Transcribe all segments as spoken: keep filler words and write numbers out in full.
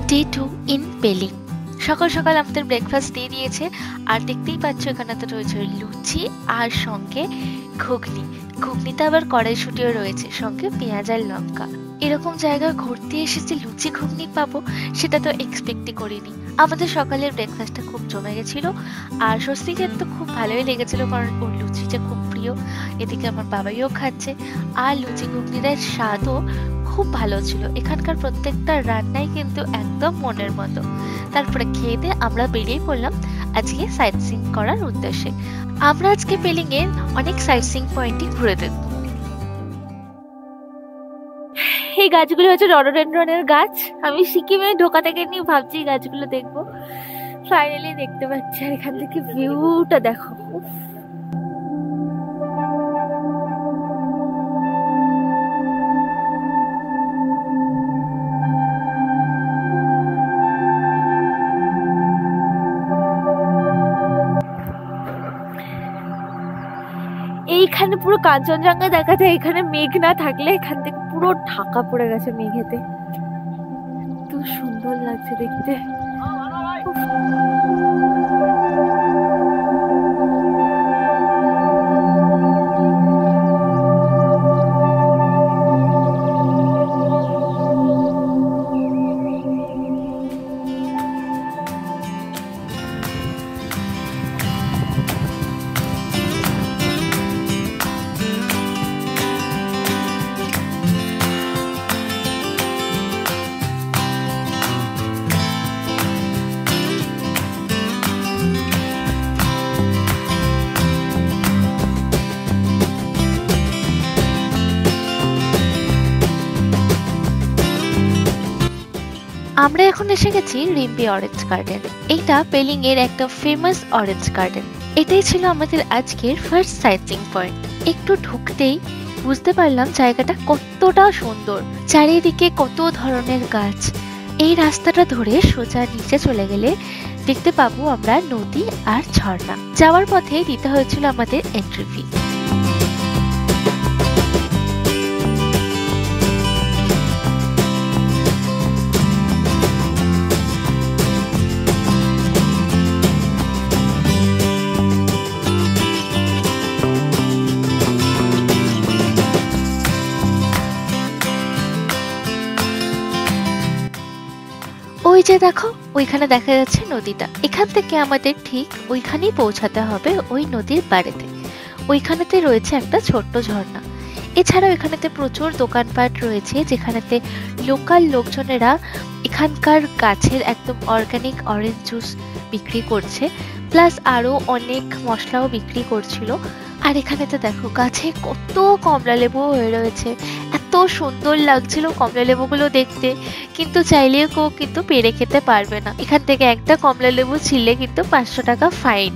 Day to in Pelling. সকাল সকাল আমাদের ব্রেকফাস্ট দিয়ে দিয়েছে, আর দেখতেই পাচ্ছ এখানেতে রয়েছে লুচি আর সঙ্গে ঘুগনি। ঘুগনিতে আবার কড়াইশুঁটিও রয়েছে, সঙ্গে পেঁয়াজ আর লঙ্কা। এরকম জায়গায় ঘুরতে এসেছি, লুচি ঘুগনি পাবো সেটা তো এক্সপেক্টই করিনি। আমাদের সকালের ব্রেকফাস্টটা খুব জমে গেছিল, আর স্বস্তিকের তো খুব ভালোই লেগেছিল, কারণ ওর লুচিটা খুব প্রিয়। এদিকে আমার বাবাইও খাচ্ছে, আর লুচি ঘুগনিটার স্বাদও খুব ভালো ছিল। এখানকার প্রত্যেকটা রান্নাই কিন্তু একদম মনের মতো। তারপরে খেয়ে দিয়ে আমরা বেরিয়ে পড়লাম আজকে সাইট সিইং করার উদ্দেশ্যে। আমরা আজকে পেলিং এর অনেক সাইট সিইং পয়েন্টই ঘুরে দেখব। এই গাছগুলো হচ্ছে রডোডেনড্রনের গাছ। আমি সিকিমে ঢোকা থেকে নিয়ে ভাবছি এই গাছগুলো দেখবো, ফাইনালি দেখতে পাচ্ছি। আর এখান থেকে ভিউটা দেখো, উফ। এইখানে পুরো কাঞ্চনজঙ্ঘা দেখা যায়। এখানে মেঘ না থাকলে এখান থেকে পুরো ঢাকা পড়ে গেছে মেঘেতে। তো সুন্দর লাগছে দেখতে। আমরা এখন এসে গেছি রিম্পি অরেঞ্জ গার্ডেন। এইটা পেলিং এর একটা ফেমাস অরেঞ্জ গার্ডেন। এটাই ছিল আমাদের আজকের ফার্স্ট সাইট সিইং পয়েন্ট। একটু ঢুকতেই বুঝতে পারলাম জায়গাটা কতটা সুন্দর, চারিদিকে কত ধরনের গাছ। এই রাস্তাটা ধরে সোজা নিচে চলে গেলে দেখতে পাবো আমরা নদী আর ঝর্ণা। যাওয়ার পথে দিতে হয়েছিল আমাদের এন্ট্রি ফি। ওই যে দেখো, ওইখানে দেখা যাচ্ছে নদীটা। এখান থেকে আমাদের ঠিক ওইখানেই পৌঁছাতে হবে, ওই নদীর পাড়েতে। ওইখানেতে রয়েছে একটা ছোট্ট ঝর্ণা। এছাড়াও এখানেতে প্রচুর দোকানপাট রয়েছে, যেখানেতে লোকাল লোকজনেরা এখানকার গাছের একদম অর্গানিক অরেঞ্জ জুস বিক্রি করছে, প্লাস আরও অনেক মশলাও বিক্রি করছিল। আর এখানেতে দেখো গাছে কত কমলা লেবু হয়ে রয়েছে। এত সুন্দর লাগছিল কমলা লেবুগুলো দেখতে, কিন্তু চাইলেও কেউ কিন্তু পেরে খেতে পারবে না। এখান থেকে একটা কমলা লেবু ছিলে কিন্তু পাঁচশো টাকা ফাইন।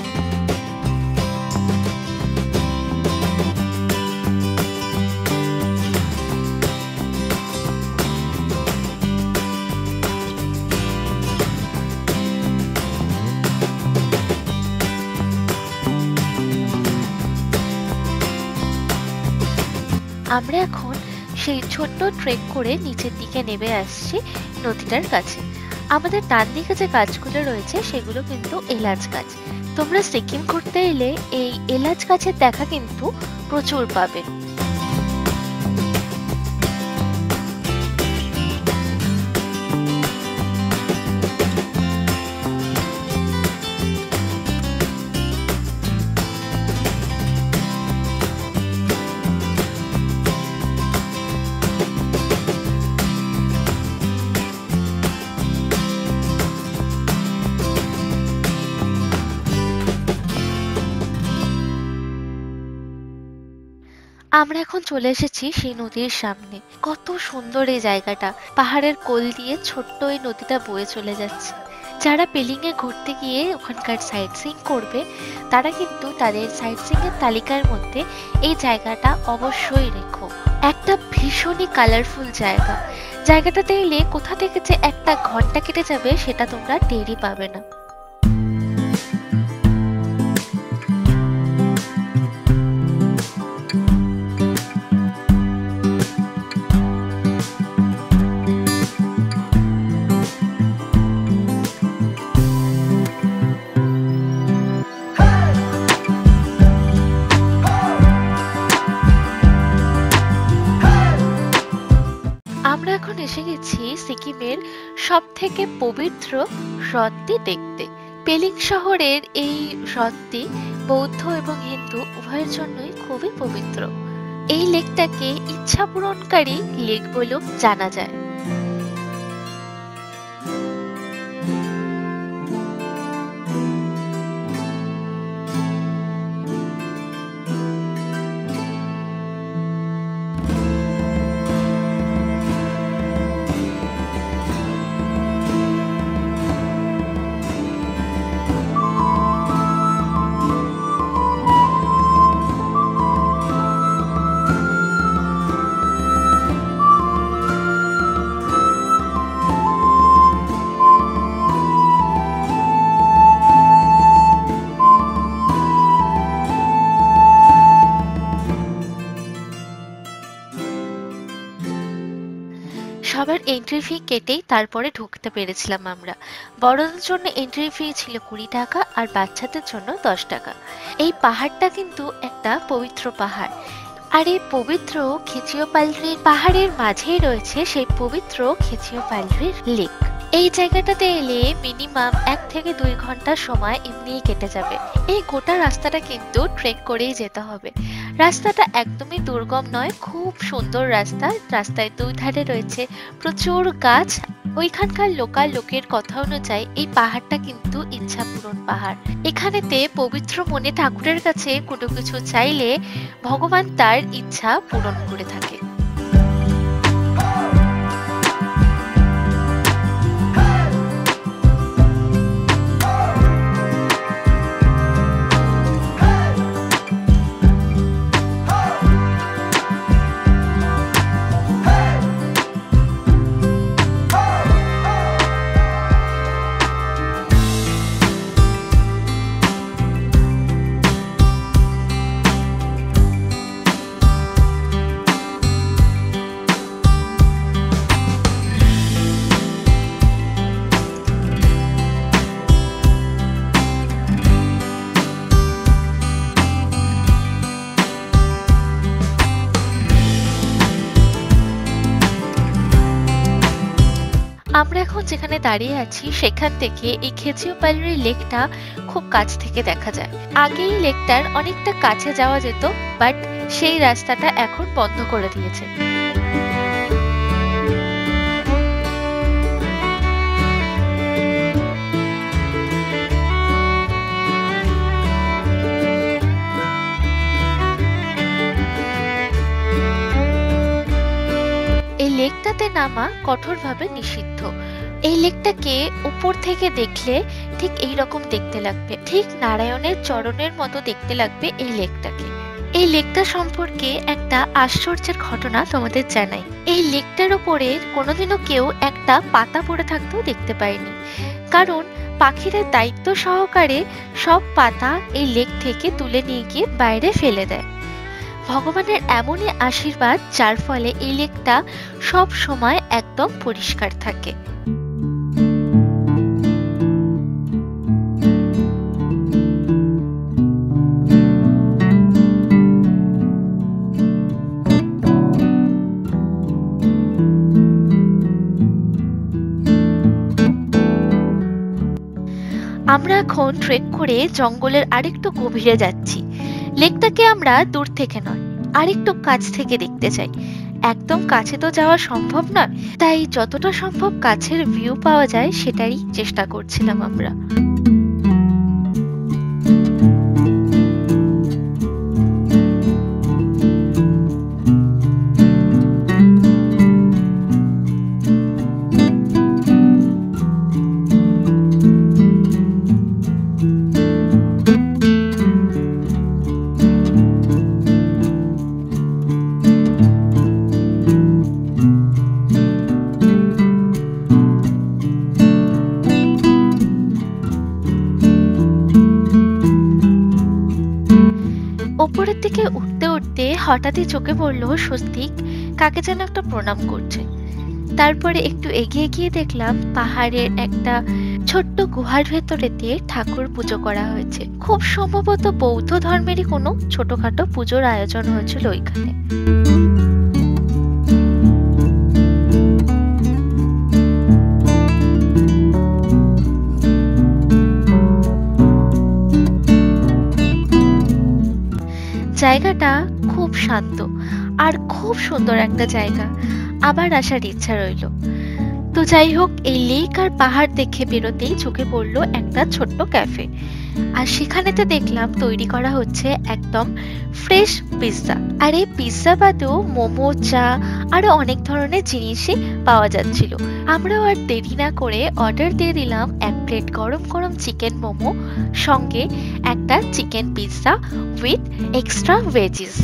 আমরা এখন সেই ছোট্ট ট্রেক করে নিচের দিকে নেমে আসছি নদীটার কাছে। আমাদের ডান দিকে যে গাছগুলো রয়েছে সেগুলো কিন্তু এলাচ গাছ। তোমরা সিকিম ঘুরতে এলে এই এলাচ গাছের দেখা কিন্তু প্রচুর পাবে। আমরা এখন চলে এসেছি সেই নদীর সামনে। কত সুন্দর এই জায়গাটা, পাহাড়ের কোল দিয়ে ছোট্ট এই নদীটা বয়ে চলে যাচ্ছে। যারা পেলিং এ ঘুরতে গিয়ে ওখানকার সাইট সিইং করবে, তারা কিন্তু তাদের সাইট সিইং এর তালিকার মধ্যে এই জায়গাটা অবশ্যই রেখো। একটা ভীষণই কালারফুল জায়গা। জায়গাটাতে এলে কোথা থেকে যে একটা ঘন্টা কেটে যাবে সেটা তোমরা টেরই পাবে না। আমরা এখন এসে গেছি সিকিমের সব থেকে পবিত্র হ্রদটি দেখতে। পেলিং শহরের এই হ্রদটি বৌদ্ধ এবং হিন্দু উভয়ের জন্যই খুবই পবিত্র। এই লেকটাকে ইচ্ছা পূরণকারী লেক বলেও জানা যায়। সবার এন্ট্রি ফি কেটেই তারপরে ঢুকতে পেরেছিলাম আমরা। বড়দের জন্য এন্ট্রি ফি ছিল কুড়ি টাকা আর বাচ্চাদের জন্য দশ টাকা। এই পাহাড়টা কিন্তু একটা পবিত্র পাহাড়, আর এই পবিত্র খেচিও পালরির পাহাড়ের মাঝেই রয়েছে সেই পবিত্র খেচিও পালরির লেক। এই জায়গাটাতে এলে মিনিমাম এক থেকে দুই ঘন্টা সময় এমনিই কেটে যাবে। এই গোটা রাস্তাটা কিন্তু ট্রেক করেই যেতে হবে। রাস্তাটা একদমই দুর্গম নয়, খুব সুন্দর রাস্তা। রাস্তায় দুই ধারে রয়েছে প্রচুর গাছ। ওইখানকার লোকাল লোকের কথা অনুযায়ী এই পাহাড়টা কিন্তু ইচ্ছা পূরণ পাহাড়। এখানেতে পবিত্র মনে ঠাকুরের কাছে কোনো কিছু চাইলে ভগবান তার ইচ্ছা পূরণ করে থাকে। আমরা এখন যেখানে দাঁড়িয়ে আছি সেখান থেকে এই খেচিও পালরি লেকটা খুব কাছ থেকে দেখা যায়। আগে এই লেকটার অনেকটা কাছে যাওয়া যেত, বাট সেই রাস্তাটা এখন বন্ধ করে দিয়েছে। এই লেকটাতে নামা কঠোরভাবে নিষিদ্ধ। এই লেকটাকে উপর থেকে দেখলে ঠিক এই রকম দেখতে লাগবে, ঠিক নারায়ণের চরণের মতো দেখতে লাগবে এই লেকটাকে। এই লেকটা সম্পর্কে একটা আশ্চর্যের ঘটনা তোমাদের জানাই। এই লেকটার উপরে কোনোদিনও কেউ একটা পাতা পড়ে থাকতেও দেখতে পায়নি, কারণ পাখিরা দায়িত্ব সহকারে সব পাতা এই লেক থেকে তুলে নিয়ে গিয়ে বাইরে ফেলে দেয়। ভগবানের এমনই আশীর্বাদ যার ফলে এই লেকটা সব সময় একদম পরিষ্কার থাকে। আমরা এখন ট্রেক করে জঙ্গলের আরেকটু গভীরে যাচ্ছি। লেকটাকে আমরা দূর থেকে নয়, আরেকটু কাছ থেকে দেখতে চাই। একদম কাছে তো যাওয়া সম্ভব নয়, তাই যতটা সম্ভব কাছের ভিউ পাওয়া যায় সেটারই চেষ্টা করছিলাম আমরা। উপরের দিকে উঠতে উঠতে হঠাৎই চোখে পড়লো স্বস্তিক কাকে যেন একটা প্রণাম করছে। তারপরে একটু এগিয়ে গিয়ে দেখলাম পাহাড়ের একটা ছোট্ট গুহার ভেতরেতে ঠাকুর পুজো করা হয়েছে। খুব সম্ভবত বৌদ্ধ ধর্মেরই কোনো ছোটখাটো পুজোর আয়োজন হয়েছিল ওইখানে। জায়গাটা খুব শান্ত আর খুব সুন্দর একটা জায়গা, আবার আসার ইচ্ছা রইল। তো যাই হোক, এই লেক আর পাহাড় দেখে বেরোতেই চোখে পড়লো একটা ছোট্ট ক্যাফে, আর সেখানেতে দেখলাম তৈরি করা হচ্ছে একদম ফ্রেশ পিৎজা। আর এই পিৎজা বাদেও মোমো, চা আরো অনেক ধরনের জিনিসই পাওয়া যাচ্ছিল। আমরাও আর দেরি না করে অর্ডার দিয়ে দিলাম এক প্লেট গরম গরম চিকেন মোমো, সঙ্গে একটা chicken pizza with extra veggies.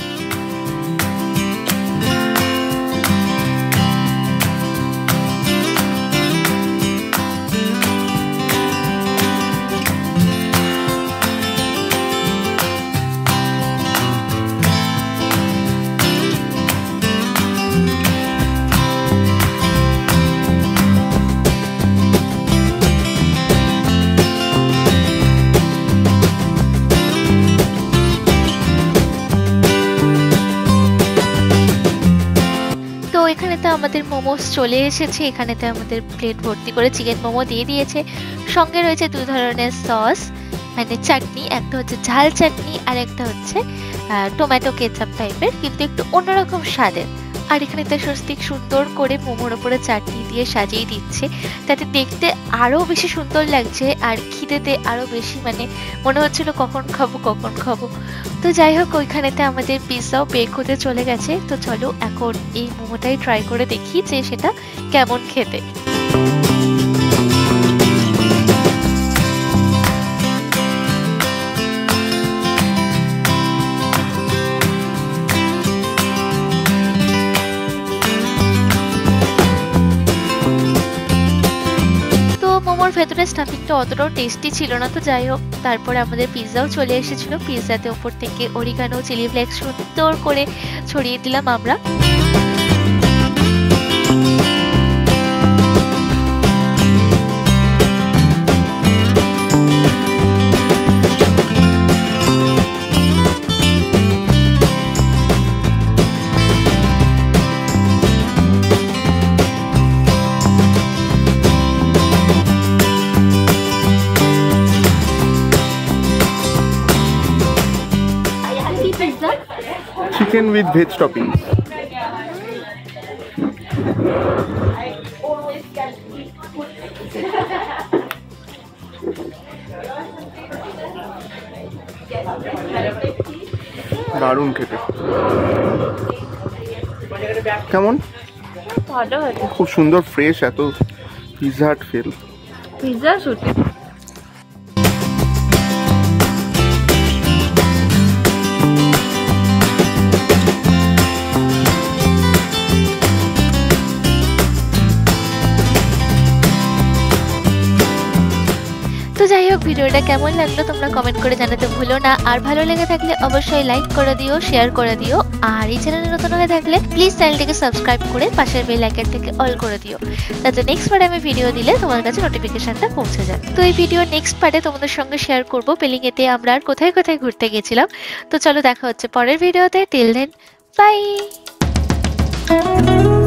এখানেতে আমাদের মোমোস চলে এসেছে। এখানেতে আমাদের প্লেট ভর্তি করে চিকেন মোমো দিয়ে দিয়েছে, সঙ্গে রয়েছে দু ধরনের সস, মানে চাটনি, একটা হচ্ছে ঝাল চাটনি আর একটা হচ্ছে টমেটো কেচাপ টাইপের, কিন্তু একটু অন্যরকম স্বাদের। আর এখানেতে স্বস্তিক সুন্দর করে মোমোর ওপরে চাটনি দিয়ে সাজিয়ে দিচ্ছে, তাতে দেখতে আরো বেশি সুন্দর লাগছে আর খিদেতে আরো বেশি, মানে মনে হচ্ছিল কখন খাবো কখন খাবো। তো যাই হোক, ওইখানেতে আমাদের পিৎজাও বেক হতে চলে গেছে। তো চলো এখন এই মোমোটাই ট্রাই করে দেখি যে সেটা কেমন খেতে। মোমোর ভেতরে স্টাফিংটা অতটাও টেস্টি ছিল না। তো যাই হোক, তারপরে আমাদের পিৎজাও চলে এসেছিল। পিৎজাতে ওপর থেকে অরিগানো, চিলি ফ্লেক্স সুন্দর করে ছড়িয়ে দিলাম আমরা। Chicken with veg toppings. দারুণ খেতে। কেমন? ভালো হয়েছে, খুব সুন্দর ফ্রেশ, এত পিৎজা হাট ফেল। পিৎজা সত্যি তো যাই হোক, ভিডিওটা কেমন লাগলো তোমরা কমেন্ট করে জানাতে ভুলো না। আর ভালো লেগে থাকলে অবশ্যই লাইক করে দিও, শেয়ার করে দিও। আর এই চ্যানেলে নতুন হয়ে থাকলে প্লিজ চ্যানেলটিকে সাবস্ক্রাইব করে পাশের বেল আইকন থেকে অল করে দিও, যাতে নেক্সট পার্টে আমি ভিডিও দিলে তোমার কাছে নোটিফিকেশনটা পৌঁছে যায়। তো এই ভিডিও নেক্সট পার্টে তোমাদের সঙ্গে শেয়ার করবো পেলিংয়েতে আমরা আর কোথায় কোথায় ঘুরতে গেছিলাম। তো চলো দেখা হচ্ছে পরের ভিডিওতে। Till then, by.